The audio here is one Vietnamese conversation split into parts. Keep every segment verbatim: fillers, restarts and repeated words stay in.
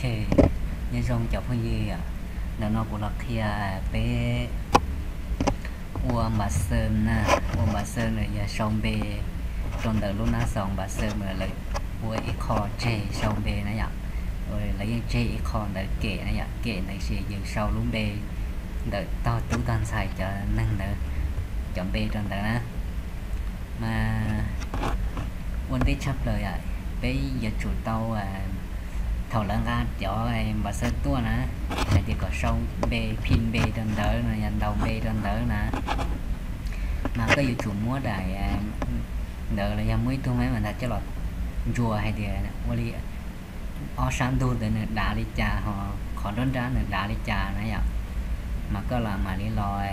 nhân dòng chọc hơn gì à nó nó cũng là khi à bé ua mà sơn nè ua mà sơn rồi giờ sông bê trong đời lúc nó sòng bà sơn mà lại ua ít kho chê sông bê này ạ rồi lấy chê ít kho đợi kệ này ạ kệ này sẽ dừng sau lúc bê đợi to tú tan xài cho năng nữa chọn bê trong đời đó mà quân tí chấp lời ạ bây giờ chủ tàu à thầu lăng ra cho em bà sơn tua nè này thì có sông bê pin bê trong đỡ này nhận đầu bê trong đỡ nè mà có dự chủ múa đại đỡ là nhà mới tôi mấy mà đã cho lọt chùa hay thì đi ở sáng tu từ đá đi trà họ khó đơn ra nữa đá đi trà này ạ mà có là mà đi lòi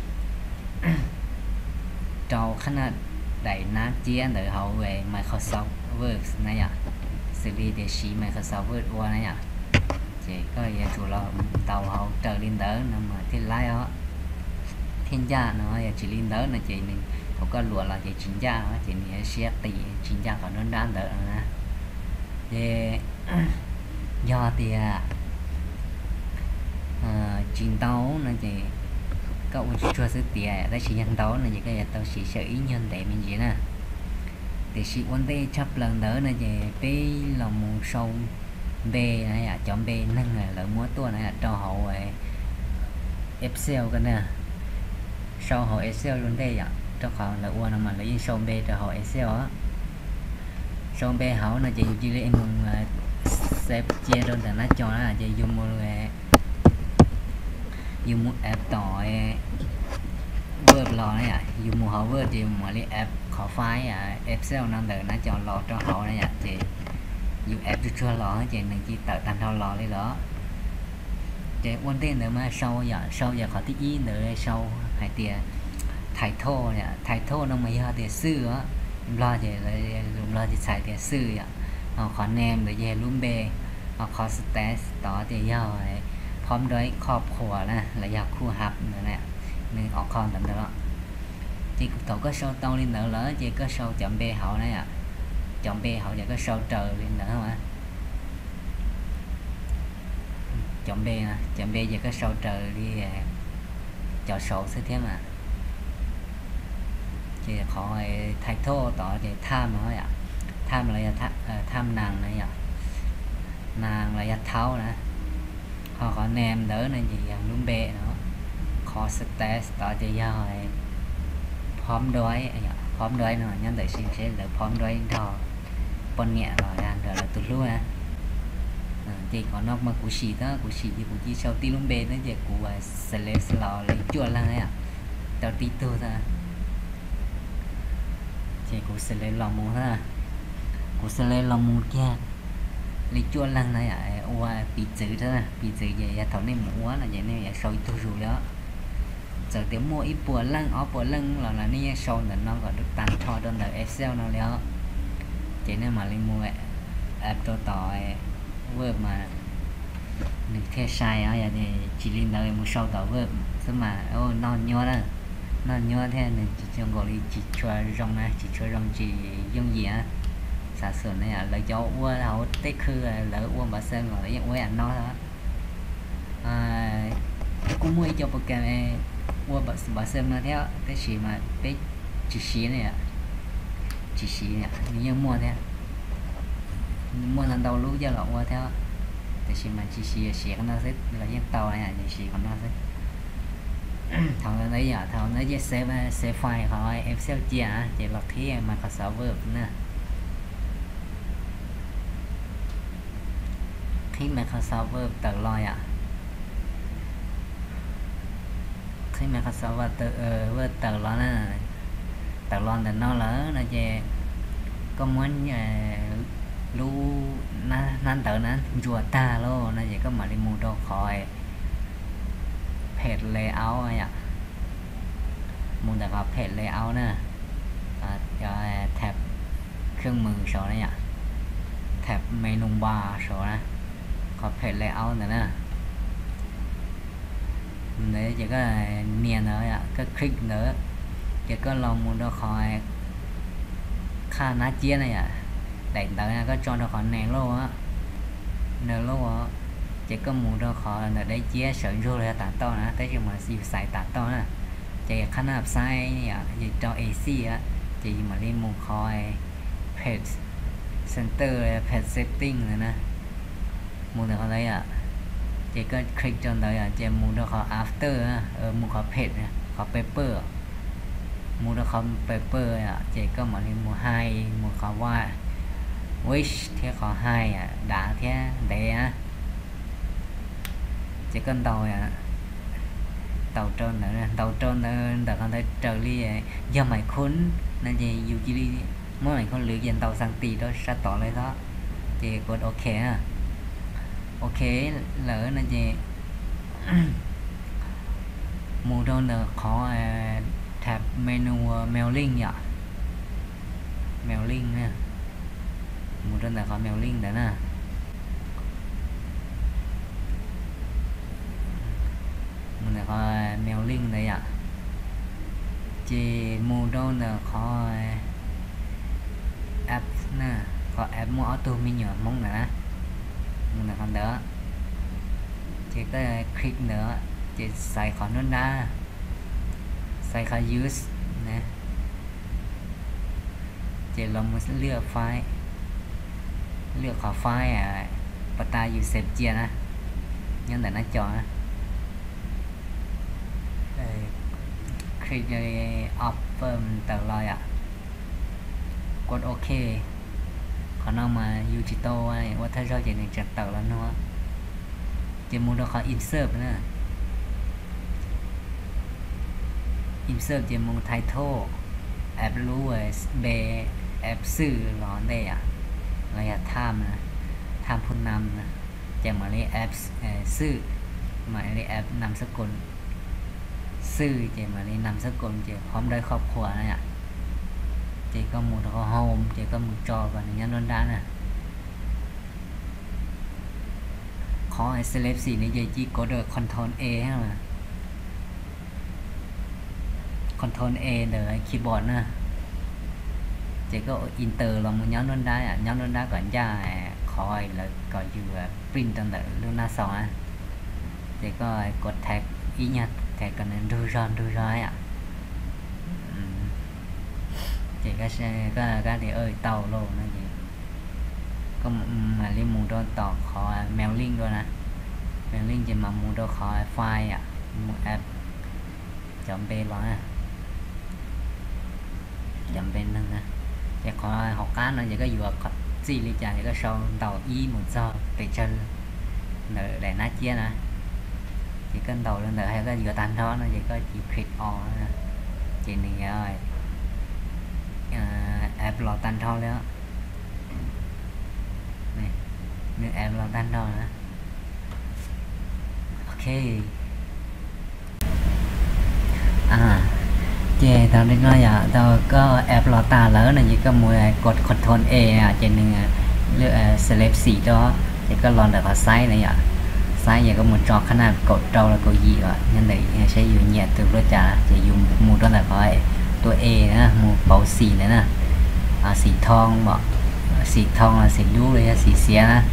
trâu khá là đẩy ná chia đỡ hậu về Microsoft Word này ạ xử lý để xí Microsoft Word qua này ạ chỉ có giờ chủ lo tàu hậu trở lên đỡ mà thì lái đó thiên gia nó chỉ lên đỡ là chỉ mình không có lụa là chỉ chính gia đó chỉ mình sẽ tỷ chính gia còn đơn đan đỡ nè thì do thì à chính tàu nó chỉ cậu chưa sức tiền đây chỉ nhân tàu là những cái tàu chỉ sợ ý nhân để mình gì nè thì chỉ vấn đề chấp lần đỡ là gì bé là một sâu B này à chọn B nâng là lợi múa tua này là cho hậu Excel cái nè sau hậu Excel luôn đây ạ cho họ là qua mà lấy sâu B cho hậu Excel á sâu B hậu là chỉ chỉ lên mùng xếp chia đơn là nó cho nó là chỉ dùng một dùng một app tỏi Word lò này ạ dùng một hậu Word thì mà lấy app khó file à Excel năng được nó cho lò cho hậu này ạ thì dùng app cho lò thì mình chỉ tự thành thao lò lấy đó để quan tên nữa mà sau giờ sau giờ khó thích ý nữa sau hay tiền thầy thô nè thầy thô nó mới thì sư á lo thì là dùng lo thì xài thì sư ạ họ khó nem để về luôn bê họ khó stress đó thì doพร้อมด้วยครอบครัวนะและอยากคู่หับnữa nè nên ở con tầm đó thì cậu có show tao lên nữa lỡ chỉ có show chậm bê hậu này ạ chọn B hậu giờ có show trời lên nữa mà chọn B nè chọn B giờ có show trời đi chọn sổ sẽ thế mà chỉ khỏi thạch thô tỏ thì tham thôi ạ tham là tham, tham nàng này ạ nàng là tháo nè họ có nem đỡ nên gì luôn B nó khó stress tỏ thì doพร้อมด้วยพร้อมด้วยเนาะnhân đời sinh sẽ là พร้อมด้วยthọ con nhẹ vào đang rồi là tụt luôn á thì có nó mà cú xì đó cú xì thì cú chỉ sau tí luôn bê nó giờ cú sẽ lấy lò lấy chua lăng ấy à tao tí tu ra thì cú sẽ lấy lò mù ha cú sẽ lấy lò mù kia lấy chua lăng này à qua bị chữ đó bị chữ vậy thằng này mù quá là vậy này soi tu rồi đó giờ tiếng mua ít bùa lăng ở bùa lăng là làนี่sau nữa nó còn được tăng cho đơn là Excel nó đó chỉ nên mà lên mua app cho tỏi Word mà được theo sai á thì chỉ lên đời một sau tỏi Word nhưng mà ô non nhớ đó non nhớ thế nên chỉ cho gọi đi chỉ cho rong này chỉ cho rong chỉ dùng gì á giả sử này là lấy cho Word hậu tết khư lỡ Word bà sơn rồi lấy Word ăn nó đó cũng mua cho program Word bà bà sơn nó theo cái gì mà cái chỉ xí này ạ chỉ xí nè nhưng mua thế mua thằng đầu lúc giờ lọ qua theo thì chỉ mà chỉ xí xí nó sẽ là những tàu này chỉ xí còn nó sẽ thằng đấy giờ thằng nó sẽ save save file hỏi Excel chia chỉ là khi mà có sáu verb nè khi mà có sáu verb tự loi à khi mà có sáu verb tự verb tự lo nè tự lo thì nó lỡ nó về có muốn lu nan tự nó chùa ta luôn nó chỉ có mà đi mua đồ khỏi page layout này ạ mua được vào page layout nè cho tab เครื่องมือ số này ạ tab menu bar số này có page layout nữa nè để chỉ có niền nữa ạ có click nữa chỉ có lòng mua đồ khỏi khá ná chia này ạ đẩy tới có cho nó khỏi nè luôn á nè luôn á chỉ có mù đó khó là đấy chia sở vô là tản to nữa tới nhưng mà siêu xài tản to nữa chỉ khả năng sai nhỉ chỉ cho a xê á chỉ mà lên mù khó page center page setting nữa nè mù được ở đây à chỉ có click trên đây à chỉ mù đó khó after á ở mù khó page khó paper mù đó khó paper à chỉ có mà lên mù hai mù khó qua wish thế khó hai à đã thế để á chỉ cần tàu à tàu trơn nữa tàu trơn đã có thể trở đi do mày khốn nên gì dù chỉ đi mỗi ngày con lựa dành tàu sang tì đó sẽ tỏ lại đó thì còn ok à ok lỡ nên gì mù đâu là khó tab menu mailing nhỉ mailing nè mù đâu là khó mailing đó nè mình là có mailing đấy ạ chỉ mù đâu là có app nè có app mua auto mình nhỏ mong nè mình là con đó chỉ có click nữa chỉ xài khó nó ra xài khó use nè chỉ là một lựa file lựa khó file à bắt ta use chia nè nhưng để nó chọn click offer tờ lời ạ còn ok còn nào mà Yujito này qua thay rồi thì này chặt tờ là nó chỉ muốn được khó insert nữa insert chỉ muốn title app lưu b app sư nó đây ạ là tham tham phun năm chẳng mà lấy app sư mà lấy app năm sắc cồn sư chỉ mà đi nằm sức cùng chỉ không đây khóc khổ này ạ chỉ có một home chỉ có một trò và nhân đơn đá nè khó select gì này giờ chỉ có được control A mà control A để keyboard nè chỉ có enter là một nhóm đơn đá ạ nhóm đơn đá còn ra khỏi là còn vừa print trong đợi Luna sáu á chỉ có cột tag ý nhật thì cần nên đưa ra đưa ra ạ chỉ cái xe cái cái thì ơi tàu luôn nó gì có mà liên mù đó tỏ khó mailing rồi nè mailing chỉ mà mù đó khó file ạ một app chọn bên đó nè chọn bên nâng nè chỉ khó học cá nó chỉ có vừa có gì lý trả chỉ có sau tàu y một giờ để chân để nó chia nè chỉ cần đầu lên đợi hay cái vừa tan đó nó chỉ có chỉ click on chỉ này rồi à, app lọ tan thôi đó này nếu app lọ tan thôi nữa ok à chè tao đi nói giờ tao có app lọ ta lỡ này chỉ có mùi cột control E trên lựa select xì đó chỉ có lon được ở size này ạ sai giờ có một trò khả năng cột trâu là cột gì rồi nên đây sẽ dùng nhẹ từ lúc trả chỉ dùng một đó là phảiตัว A นะหมูเป่าสีนะนะอ่าสีทองบอกสีทองlàสีดูเลยสีเสียนะ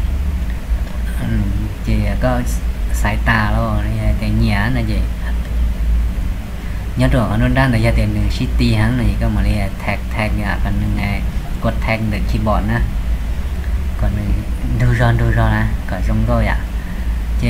chị có sải tà luôn này cái nhả này chị nhớ rồi ở nó đang là gia tiền city hắn này có mà đây tag tag nhà còn ngày cột tag được keyboard á còn đưa ra đưa ra nè còn trong rồi ạ chị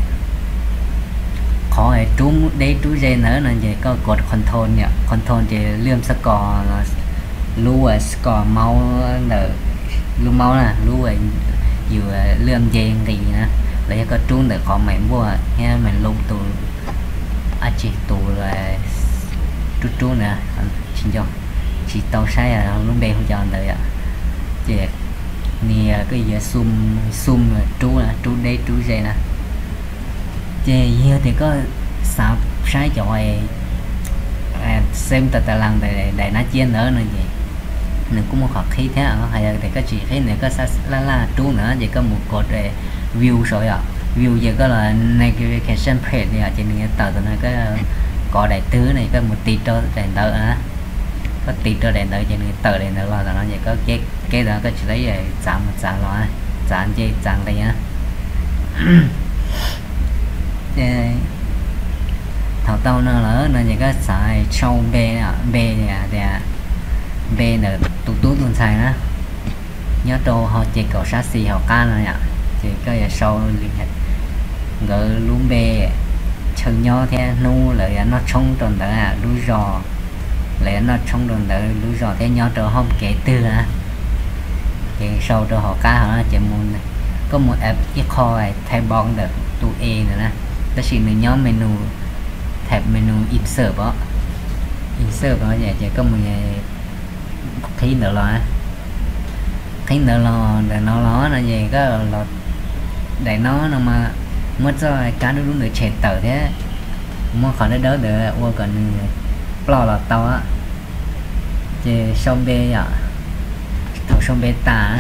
khó để trúng đấy trú dây nữa là vậy có cột control nhỉ control thì liêm score là lưu score máu nợ lưu máu nè lưu vừa liêm dây thì nè lấy có trúng để có mày mua nghe mình lung tụ à chỉ tụ là trú trú nè xin cho chỉ tàu sai là lúc đây không chọn được ạ chị nè cái gì zoom zoom trú nè trú đấy trú dây nè chè nhiều thì có sạp sai chọi à, xem từ từ lần để để nó chia nữa nữa gì mình cũng một học khí thế ở hay thì có chỉ thấy này có la la trú nữa thì có một cột để view rồi ạ view giờ có là navigation page thì ở trên này tờ từ này cái có đại tứ này có một tí cho đèn tờ á có tí cho đèn tờ trên này tờ đèn tờ là nó vậy có cái cái đó có chỉ lấy giảm một giảm rồi giảm chơi giảm đây á thảo tàu nó lỡ nó những cái xài sâu bê à bê à thì bê là tụ tú tuần xài đó nhớ đồ họ chỉ có sát xì họ can rồi ạ chỉ có là sâu liền hết gỡ luôn bê chân nhau thế nu lại nó trông tròn đỡ à lú giò lại nó trông tròn đỡ lú giò thế nhau đồ không kể từ à thì sâu đồ họ cá họ chỉ muốn có một app cái kho này thay bong được tụ e nữa nè đó chỉ là nhóm menu tab menu insert đó insert đó vậy chỉ có một thấy nữa là thấy nữa là để nó nó là gì có là để nó nó mà mất rồi cá nó đúng được chạy tờ thế mua khỏi nó đỡ được qua còn lo là to á thì xong bê à thầu xong beta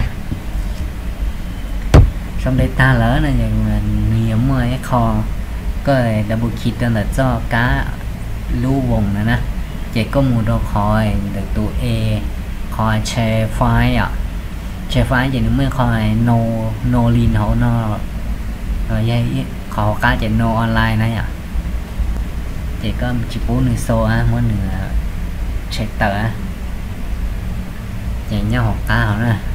xong beta lớn là những nhiều mua cái kho có double kit là cho cá lưu vùng này nè chỉ có một đồ khỏi được tụ e khỏi che file ạ che file chỉ nó mới khỏi no no lin hổ no rồi dây khó cá chỉ no online này ạ chỉ có chỉ bốn nửa số á mỗi nửa check tờ á chỉ nhau học cá họ nè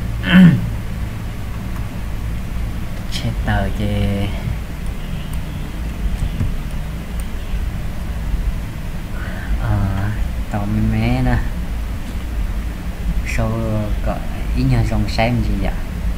check tờ chỉ tao mẹ nè sau có ý nhau dòng xem gì vậy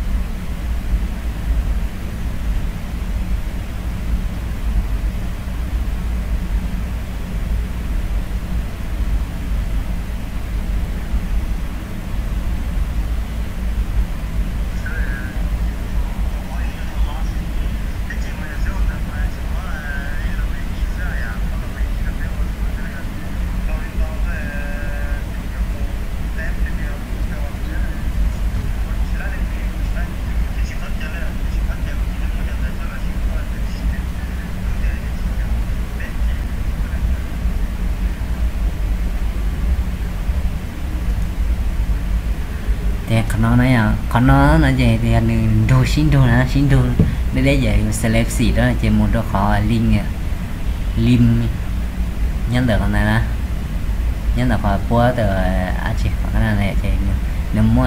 nó nói à còn nó là gì thì anh đồ xin đồ là xin đồ để để vậy select gì đó chỉ một đồ khó link lim nhân được con này là nhân được họ qua từ à chị cái này này thì nếu mua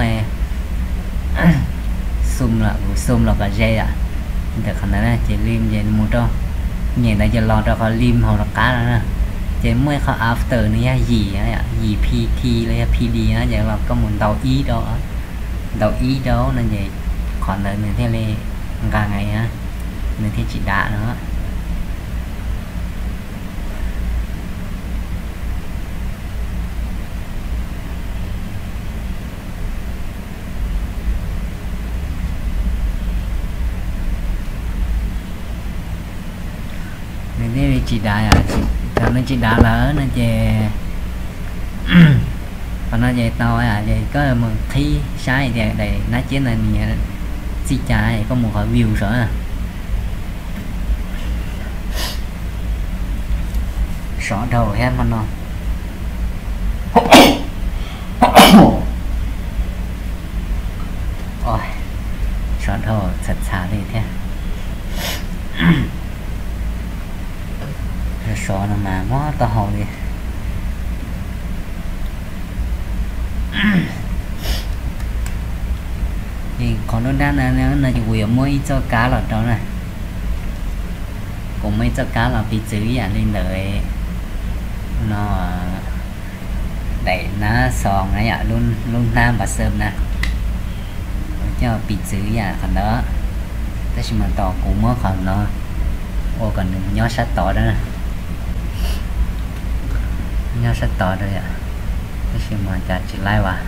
zoom là zoom là cái dây à được con này là chỉ lim vậy một đồ nhìn đây giờ lo cho họ lim hoặc là cá đó nè chỉ mua họ after này gì á gì pt là pd á vậy là có một tàu ý đó đầu ý đó nên vậy còn lại mình theo lên cả ngày á mình theo chị đã nữa mình theo chị đã à chị cảm ơn chị đã lỡ nên chị còn nó vậy tao à vậy có một thi sai thì đây nó chỉ là xí trái có một hỏi view rồi à xỏ đầu hết mà nó ôi xỏ đầu thật xa đi thế xỏ nó mà quá to hầu đi thì còn nó đang là nó là quyền mới cho cá là đó này cũng mấy cho cá là bị chữ à lên đợi nó đẩy nó sòn này ạ luôn luôn nam và sơm nè cho bị chữ à còn đó thế mà tỏ cũng mới còn nó ô còn nhó sát tỏ đó nè nhó sát tỏ rồi ạ thế mà chả chỉ like vào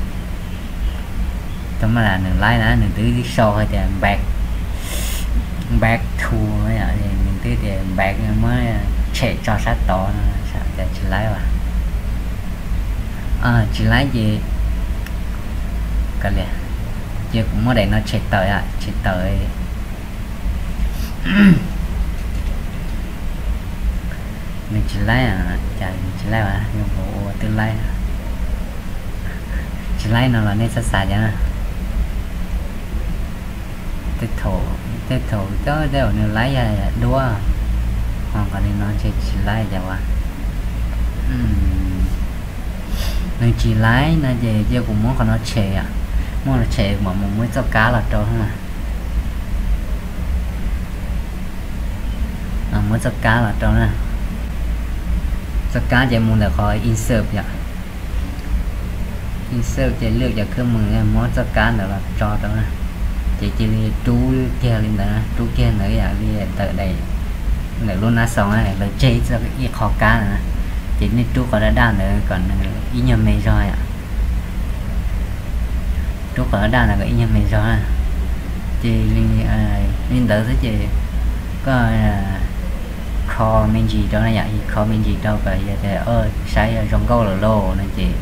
tóm là đừng like đó đừng tứ đi show hay thì back back thua ấy ạ thì mình tứ thì back mới chạy cho sát tỏ sao chả chỉ like vào à chỉ like gì cái này giờ cũng mới để nó chạy tới ạ chạy tới mình chỉ lấy à chả chỉ lấy à nhưng bộ tương lai chỉ lấy nó là nên sát xài cho nó tích thổ thế thầu cho đều nếu lái ra đua hoặc còn đi nói chỉ chỉ lái ra qua nên chỉ lái là về giờ cũng muốn còn nó chè à muốn nó chè mà muốn mới cho cá là trâu không à à mới cho cá là trâu nè cho cá chỉ muốn là khỏi insert vậy insert chỉ lựa cho cứ mừng em muốn cho cá nữa là cho trâu nè chỉ chỉ chú kia lên đó chú kia nữa à đi từ đây để luôn nó xong này là chơi cho cái khó cá nữa chỉ nên chú có đã đan nữa còn ý nhầm mày rồi ạ chú có đã đan là cái ý nhầm mày rồi chỉ liên liên đỡ thế chị có kho mình gì đó là vậy kho mình gì đâu vậy thì ơi sai trong câu là lô nên chị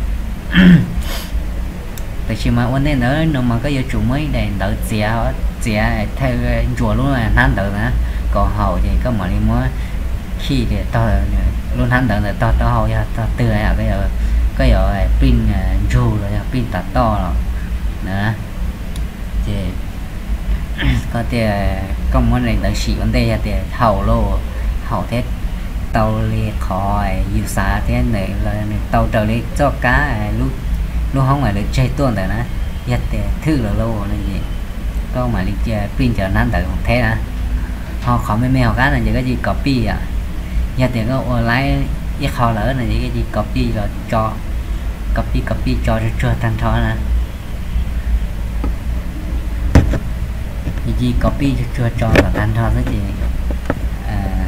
tại khi mà vấn đề nữa nó mà có giờ chủ mới để đỡ chè chè theo chùa luôn là hắn đỡ nữa còn hậu thì có mọi người mới khi thì to luôn hắn đỡ là to to hậu ra to tươi à cái giờ cái giờ pin dù rồi pin tạt to rồi nữa thì có thể công vấn này đỡ xị vấn đề thì hậu lô hậu thế tàu li khỏi nhiều xa thế này là tàu trở đi cho cá lúc lúc không phải được chơi tuần rồi nè nhất thì thứ là lâu này gì có mà đi chơi pin chờ nán tự thế nè họ khỏi mấy mèo cá là những cái gì copy à nhất thì có lái cái kho lỡ này những cái gì copy rồi cho copy copy cho cho chưa thành thọ nè gì copy cho chưa cho là thành thọ cái gì à,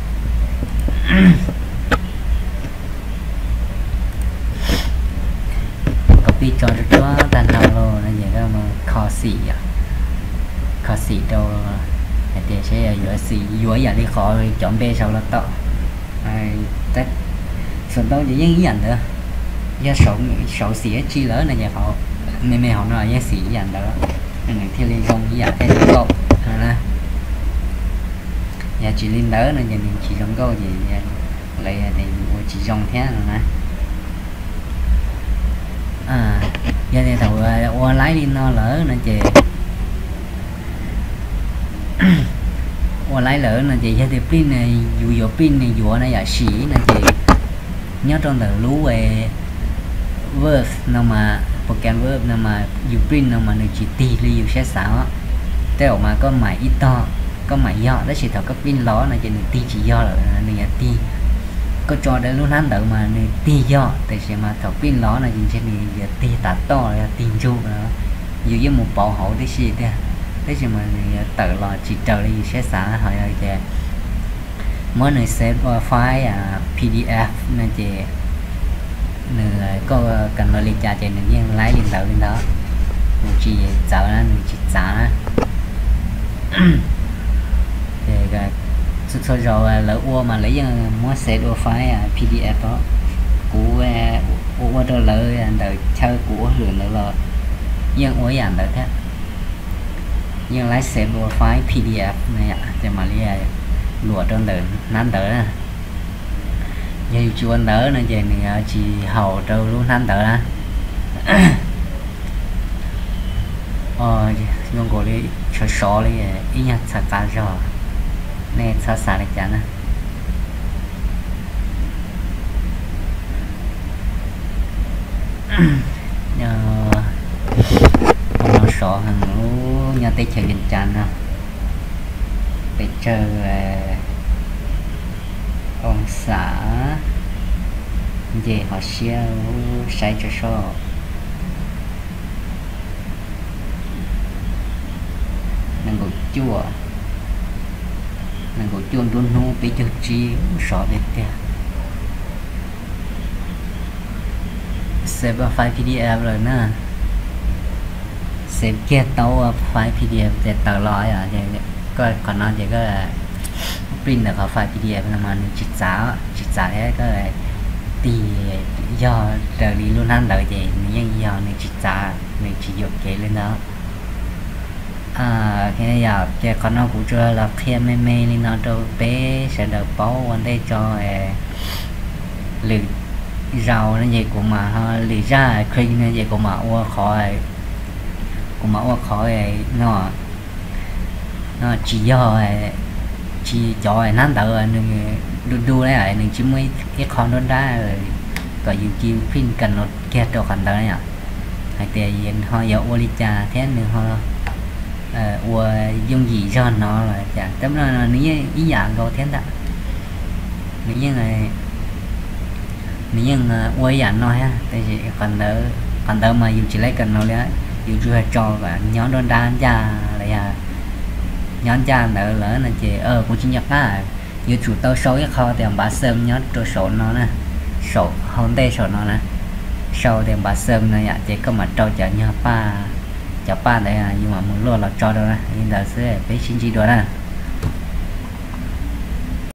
copy cho cho tan nào luôn nên vậy đó mà khó xì à khó xì đâu thì sẽ vừa xì vừa giờ đi khó chọn bê sau là to ai tách phần đâu chỉ những dành nữa do sổ sổ xì chi lớn này nhà họ mẹ mẹ họ nói giá xì dành đó nên theo liên không giá theo câu nè nhà chị liên đỡ nên nhà mình chỉ trong câu gì lại thì chỉ trong thế rồi nè à giờ thì thầu qua lái đi nó lỡ nè chị qua lái lỡ nè chị giờ thì pin này dù dù pin này dù này giả sĩ nè chị nhớ trong tờ lú về verb nào mà program verb nào mà dù pin nào mà người chỉ tì li dù sẽ xảo theo mà có mày ít to có mày do đó chỉ thầu có pin ló này chị người ti chỉ do là người ti có cho đến lúc hắn đợi mà này ti do tại sao mà thầu pin ló này nhìn trên này giờ ti tạt to là tiền chu nữa dù với một bộ hậu đấy gì thế thế thì mà tự lo chỉ chờ đi sẽ xả hỏi rồi chị mới này xếp file à, pê đê ép nên chị nữa có cần nó liên trả chị nên nhiên lái điện thoại lên đó một chị chờ nó chị xả thì rồi rồi lỡ ua mà lấy muốn xếp ua file à, pê đê ép đó của ua đó lỡ đời chơi của hưởng nữa là nhưng ua giảm được thế nhưng lái xe đua file pê đê ép này ạ thì mà lấy lụa trong đời nán đỡ nè như chú anh đỡ nên về này chỉ hầu trâu luôn nán đỡ nè ờ nhưng cô đi cho số đi ý nhá thật cả rồi nè sao xả được chán nè nhờ nó sợ hàng lú nhà tây chơi gần chán nè để chơi ông xã về họ xia sai cho số năng够chua năng够chua luôn nu bị cho chi sợ đẹp kìa save file pê đê ép rồi nè save kia tàu file pê đê ép để tạo lõi à thì coi còn nó chỉ có là print được file pê đê ép mà chỉ giá chỉ giá cái cái thì do đời đi luôn ăn đợi thì nhưng do này chỉ giá mình chỉ dùng cái lên đó à cái giờ cái con nó cũng chưa là khi mê mê lên nó đâu bé sẽ được báo vấn đề cho lì rau nó gì cũng mà lì ra khi nó gì cũng mà qua khỏi cũng mà qua khỏi nó nó chỉ do chỉ cho nó đỡ nên đu đu đấy à nên chỉ mới cái con đó đã rồi có nhiều chiêu phim cần nó kia cho cần đó nhỉ hay tiền họ giờ ô li trà thế nên họ ua dùng gì cho nó là chả tấm là nếu ý dạng đâu thế đó nếu như này nếu như ua dạng nói ha tại vì còn đỡ còn đỡ mà dùng chỉ lấy cần nó đấy dùng chưa cho và nhóm đơn đa ra lại à nhóm cha nợ lỡ là chị ờ cũng chỉ nhập á như chủ tao số cái kho tiền bà sơn nhóm cho số nó nè số hôm đây số nó nè sau tiền bà sơn này ạ chỉ có mà trâu chở nhau ba chở ba đây à nhưng mà muốn lo là cho đâu nè nhưng là sẽ phải xin chi đó nè